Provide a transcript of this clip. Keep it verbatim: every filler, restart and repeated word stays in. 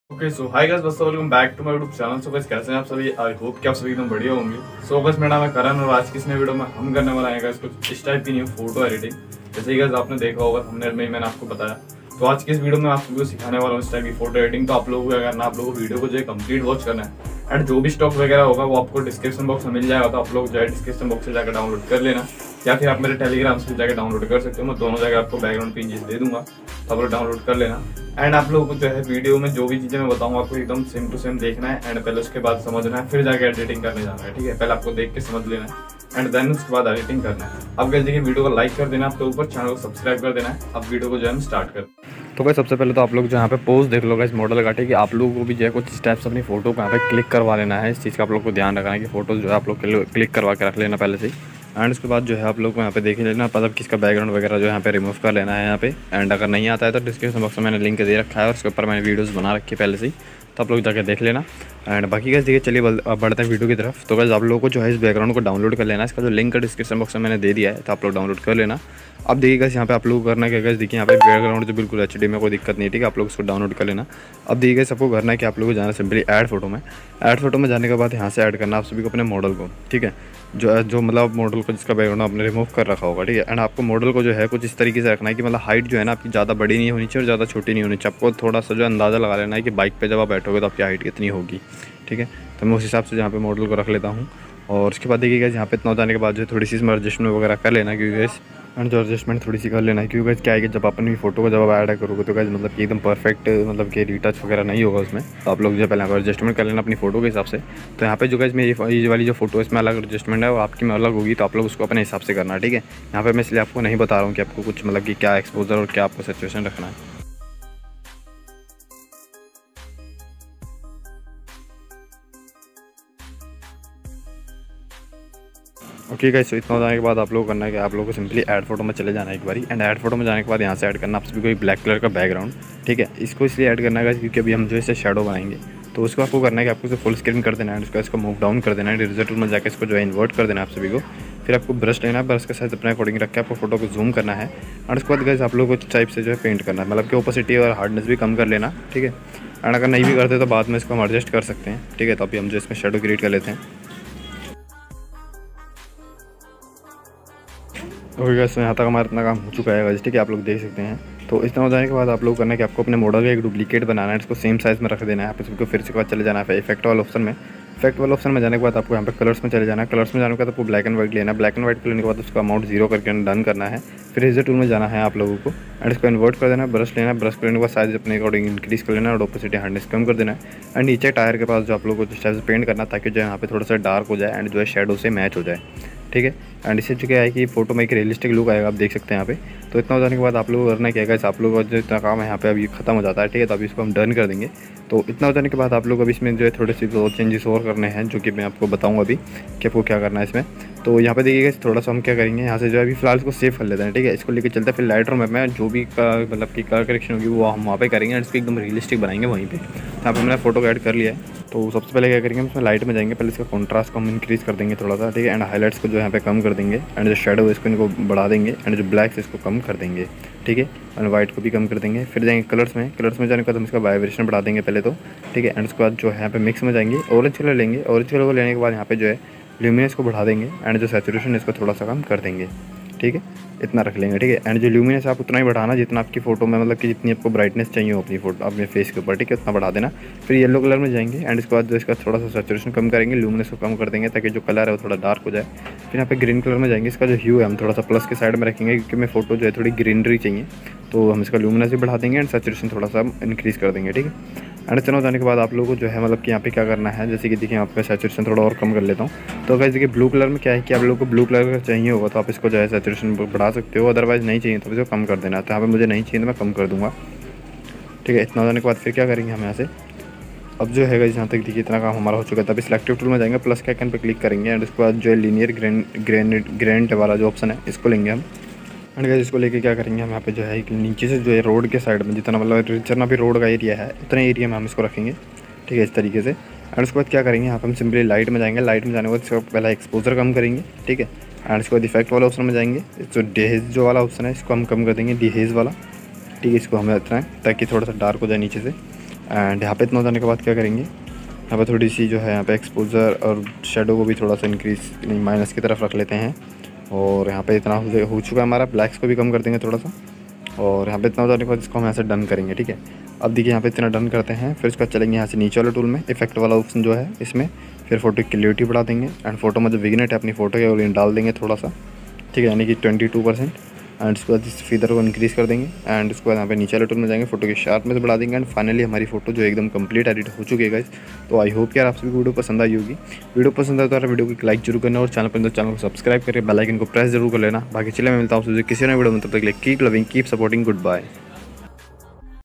Okay so hi guys, बस welcome back to my YouTube channel. So guys कैसे हैं आप सभी? आई होप कि आप सभी एकदम बढ़िया होंगे। सो गाइस मेरा नाम है करण और आज की इस नई वीडियो में हम करने वाला है गाइस कुछ इस टाइप की न्यू फोटो एडिटिंग। जैसे ही गाइस आपने देखा होगा थंबनेल में मैंने आपको बताया, तो आज की इस वीडियो में आप सभी को सिखाने वाला हूँ इस टाइप की फोटो एडिटिंग। तो आप लोगों को अगर ना आप लोगों को वीडियो को जो है कंप्लीट वॉच करना है एंड जो भी स्टॉक वगैरह होगा वो आपको डिस्क्रिप्शन बॉक्स में मिल जाएगा। तो आप लोग जो है डिस्क्रिप्शन बॉक्स से जाकर डाउनलोड कर लेना या फिर आप मेरे टेलीग्राम से जाकर डाउनलोड कर सकते हो। मैं दोनों जगह आपको बैकग्राउंड पे इमेजेस दे दूंगा, तो आप लोग डाउनलोड कर लेना। एंड आप लोगों को जो है वीडियो में जो भी चीजें मैं बताऊंगा आपको एकदम सेम टू सेम देखना है एंड पहले उसके बाद समझना है, फिर जाकर एडिटिंग करने जाना है। ठीक है, पहले आपको देख के समझ लेना है एंड देन उसके बाद एडिटिंग करना है। अब गाइस देखिए, वीडियो को लाइक कर देना, आपके ऊपर चैनल को सब्सक्राइब कर देना है। अब वीडियो को जो है स्टार्ट कर। तो भाई सबसे पहले तो आप लोग जो यहाँ पे पोज देख लो इस मॉडल का। ठीक है, आप लोगों को भी जो है कुछ स्टेप्स अपनी फोटो को यहाँ पे क्लिक करवा लेना है। इस चीज़ का आप लोग को ध्यान रखना है कि फोटो जो है आप लोग क्लिक करवा के रख लेना पहले से ही। एंड उसके बाद जो है आप लोग को यहाँ पे देख लेना, मतलब किसका बैकग्राउंड वगैरह जो यहाँ पे रिमूव कर लेना है यहाँ पे। एंड अगर नहीं आता है तो डिस्क्रिप्शन बॉक्स में मैंने लिंक दे रखा है और उसके ऊपर मैंने वीडियोस बना रखी है पहले से ही, तो आप लोग जाकर देख लेना। एंड बाकी गाइस देखिए, चलिए बढ़ते हैं वीडियो की तरफ। तो गाइस आप लोगों को जो है इस बैकग्राउंड को डाउनलोड कर लेना है। इसका जो लिंक डिस्क्रिप्शन बॉक्स में मैंने दे दिया है, तो आप लोग डाउनलोड कर लेना। अब देखिए गाइस यहाँ पे आप लोग करना क्या गाइस, देखिए यहाँ पे बैकग्राउंड जो बिल्कुल एच डी में कोई दिक्कत नहीं है। ठीक है, आप लोग इसको डाउनलोड कर लेना। अब देखिए गाइस आपको करना है कि आप लोग को जाना सिंपली ऐड फोटो में। ऐड फोटो में जाने के बाद यहाँ से ऐड करना आप सभी को अपने मॉडल को। ठीक है, जो जो मतलब मॉडल को जिसका बैकग्राउंड आपने रिमूव कर रखा होगा। ठीक है, एंड आपको मॉडल को जो है कुछ इस तरीके से रखना है कि मतलब हाइट जो है ना आपकी ज़्यादा बड़ी नहीं होनी चाहिए और ज़्यादा छोटी नहीं होनी चाहिए। आपको थोड़ा सा जो अंदाज़ा लगा लेना है कि बाइक पे जब आप बैठोगे तो आपकी हाइट कितनी होगी। ठीक है, तो मैं उस हिसाब से यहाँ पे मॉडल को रख लेता हूँ। और उसके बाद देखिएगा यहाँ पे इतना हो जाने के बाद जो थोड़ी सी इसमें एडजस्टमेंट वगैरह कर लेना, क्योंकि गाइस एंड जो एडजस्टमेंट थोड़ी सी कर लेना है। क्योंकि गाइस क्या है कि जब अपनी फोटो को जब आप ऐड करोगे तो गाइस मतलब कि एकदम परफेक्ट मतलब कि रीटच वगैरह नहीं होगा उसमें। तो आप लोग जो पहले एडजस्टमेंट कर लेना अपनी फोटो के हिसाब से। तो यहाँ पे जो गाइस मेरी ये वाली जो फोटो है इसमें अलग एडजस्टमेंट है और आपकी में अलग होगी, तो आप लोग उसको अपने हिसाब से करना। ठीक है, यहाँ पर मैं इसलिए आपको नहीं बता रहा हूँ कि आपको कुछ मतलब कि क्या एक्सपोजर और क्या आपको सिचुएशन रखना है। ओके गाइस, तो इतना हो जाने के बाद आप लोग करना है कि आप लोगों को सिंपली ऐड फोटो में चले जाना है एक बारी। एंड ऐड फोटो में जाने के बाद यहाँ से ऐड करना आप सभी को एक ब्लैक कलर का बैकग्राउंड। ठीक है, इसको इसलिए ऐड करना है क्योंकि अभी हम जो इसे शेडो बनाएंगे, तो उसको आपको करना है कि आपको इसे फुल स्क्रीन कर देना है। उसका इसको मूव डाउन कर देना है, रिजल्ट में जाकर इसको जो है इन्वर्ट कर देना है आप सभी को। फिर आपको ब्रश लेना है, ब्रश के साथ अपने अकॉर्डिंग रख के आपको फोटो को जूम करना है। और उसके बाद गाइस आप लोग को इस टाइप से जो है पेंट करना है, मतलब कि ओपेसिटी और हार्डनेस भी कम कर लेना। ठीक है, एंड अगर नहीं भी करते तो बाद में इसको हम एडजस्ट कर सकते हैं। ठीक है, तो अभी हम जो इसमें शेडो क्रिएट कर लेते हैं। ओके गाइस, यहाँ तक हमारा इतना काम हो चुका है गाइस। ठीक है, आप लोग देख सकते हैं। तो इतना हो जाने के बाद आप लोग करना है कि आपको अपने मॉडल का एक डुप्लीकेट बनाना है, इसको सेम साइज़ में रख देना है। आप इसको फिर से बाद चले जाना है इफेक्ट वाले ऑप्शन में। इफेक्ट वाले ऑप्शन में जाने के बाद आपको यहाँ पे कलर्स में चले जाना है। कलर्स में जाने के बाद आपको ब्लैक एंड व्हाइट लेना है। ब्लैक एंड व्हाइट लेने के बाद उसका अमाउंट जीरो करके डन करना है। फिर इरेजर टूल में जाना है आप लोगों को एंड इसको इन्वर्ट कर देना है। ब्रश लेना है, ब्रश करने के बाद साइज अपने अकॉर्डिंग इंक्रीज कर लेना है और ओपेसिटी हार्डनेस कम कर देना है। एंड नीचे टायर के पास जो आप लोग को जिस टाइप से पेंट करना है ताकि जो यहाँ पे थोड़ा सा डार्क हो जाए एंड जो है शेडो से मैच हो जाए। ठीक है, एंड इससे जो क्या है कि फोटो में एक रियलिस्टिक लुक आएगा, आप देख सकते हैं यहाँ पे। तो इतना हो जाने के बाद आप लोग करना क्या है, आप लोगों का जो इतना काम है यहाँ पे अभी खत्म हो जाता है। ठीक है, तो अभी इसको हम डन कर देंगे। तो इतना हो जाने के बाद आप लोग अभी इसमें जो है थोड़े से दो चेंजेस और करने हैं, जो कि मैं आपको बताऊँगा अभी कि आपको क्या करना है इसमें। तो यहाँ पे देखिएगा थोड़ा सा हम क्या करेंगे, यहाँ से जो है अभी फिलहाल इसको सेव कर लेते हैं। ठीक है, इसको लेके चलते हैं, फिर लाइट रूम में जो भी मतलब कि कलर करेक्शन होगी वो हम वहाँ पे करेंगे एंड इसको एकदम रियलिस्टिक बनाएंगे वहीं पे। यहाँ पे मैंने फोटो ऐड कर लिया है। तो सबसे पहले क्या करेंगे, हम इसमें लाइट में जाएंगे, पहले इसका कॉन्ट्रास्ट को हम इंक्रीज़ कर देंगे थोड़ा सा। ठीक है, एंड हाईलाइट्स को जो यहाँ पे कम कर देंगे एंड जो शेडो है इसको इनको बढ़ा देंगे एंड जो ब्लैक है इसको कम कर देंगे। ठीक है, एंड वाइट को भी कम कर देंगे। फिर जाएंगे कलर्स में। कलर्स में जाने के बाद हम इसका वाइब्रेशन बढ़ा देंगे पहले तो। ठीक है, एंड उसके बाद जो है यहाँ पे मिक्स में जाएंगे, ऑरेंज कलर लेंगे। ऑरेंज कलर को लेने के बाद यहाँ पे जो है ल्यूमिनेंस को बढ़ा देंगे एंड जो सैचुरेशन है इसको थोड़ा सा कम कर देंगे। ठीक है, इतना रख लेंगे। ठीक है, एंड जो ल्यूमिनेंस आप उतना ही बढ़ाना जितना आपकी फोटो में मतलब कि जितनी आपको ब्राइटनेस चाहिए हो अपनी फोटो अपने फेस के ऊपर। ठीक है, उतना बढ़ा देना। फिर येलो कलर में जाएंगे एंड इसके बाद जो इसका थोड़ा सा सैचुरेशन कम करेंगे, ल्यूमिनेंस को कम कर देंगे ताकि जो कलर है वो थोड़ा डार्क हो जाए। फिर यहाँ पे ग्रीन कलर में जाएंगे, इसका जो ह्यू है हम थोड़ा सा प्लस के साइड में रखेंगे क्योंकि हमें फोटो जो है थोड़ी ग्रीनरी चाहिए, तो हम इसका ल्यूमिनेंस भी बढ़ा देंगे एंड सैचुरेशन थोड़ा सा इंक्रीज़ कर देंगे। ठीक है, एंड इतना हो जाने के बाद आप लोगों को जो है मतलब कि यहाँ पे क्या करना है, जैसे कि देखिए आपका सैचुरेशन थोड़ा और कम कर लेता हूँ। तो गाइस देखिए ब्लू कलर में क्या है कि आप लोगों को ब्लू कलर का चाहिए होगा तो आप इसको जो है सैचुरेशन बढ़ा सकते हो, अदरवाइज़ नहीं चाहिए तो इसको कम कर देना। तो यहाँ पे मुझे नहीं चाहिए तो मैं कम कर दूँगा। ठीक है, इतना हो जाने के बाद फिर क्या करेंगे हम यहाँ से, अब जो है यहाँ तक देखिए इतना काम हमारा हो चुका है। तभी सिलेक्टिव टूल में जाएंगे, प्लस के आइकन पे क्लिक करेंगे एंड उसके बाद जो है लीनियर ग्रेन ग्रेन ग्रेंट वाला जो ऑप्शन है इसको लेंगे हम। एंड गाइस इसको लेके क्या करेंगे हम यहाँ पे जो है नीचे से जो है रोड के साइड में जितना मतलब जितना भी रोड का एरिया है उतने एरिया में हम इसको रखेंगे। ठीक है, इस तरीके से। एंड उसके बाद क्या करेंगे, यहाँ पर हम सिंपली लाइट में जाएंगे। लाइट में जाने के बाद इसको पहला एक्सपोजर कम करेंगे। ठीक है, एंड उसके बाद इफेक्ट वाला ऑप्शन में जाएंगे, जो डेहेज जो वाला ऑप्शन है इसको हम कम कर देंगे, डिहेज वाला। ठीक है, इसको हमें रखना है ताकि थोड़ा सा डार्क हो जाए नीचे से। एंड यहाँ पे इतना हो जाने के बाद क्या करेंगे, यहाँ पे थोड़ी सी जो है यहाँ पे एक्सपोजर और शेडो को भी थोड़ा सा इंक्रीज माइनस की तरफ रख लेते हैं। और यहाँ पे इतना हो हो चुका है हमारा, ब्लैक्स को भी कम कर देंगे थोड़ा सा। और यहाँ पे इतना हो जाने के बाद इसको हम यहाँ से डन करेंगे, ठीक है। अब देखिए यहाँ पे इतना डन करते हैं, फिर उसके बाद चलेंगे यहाँ से नीचे वाले टूल में, इफेक्ट वाला ऑप्शन जो है इसमें, फिर फोटो की क्लियरिटी बढ़ा देंगे एंड फोटो में जो विग्नेट है अपनी फोटो के वो डाल देंगे थोड़ा सा, ठीक है, यानी कि ट्वेंटी टू परसेंट। एंड उसके बाद इस फीदर को इंक्रीज़ कर देंगे एंड उसके बाद यहाँ पे नीचे वाले टूल में जाएंगे, फोटो की शार्प में से बढ़ा देंगे एंड फाइनली हमारी फोटो जो एकदम कंप्लीट एडिट हो चुकी है गाइस। तो आई होप कि यार आप सभी को वीडियो पसंद आई होगी। वीडियो पसंद आए तो यार वीडियो को लाइक जरूर करना और चैनल पर तो चैनल को सब्सक्राइब करके बेल आइकन को प्रेस जरूर कर लेना। बाकी चलिए मैं मिलता हूँ किसी नए वीडियो में, तब तक के लिए keep loving keep supporting, good bye.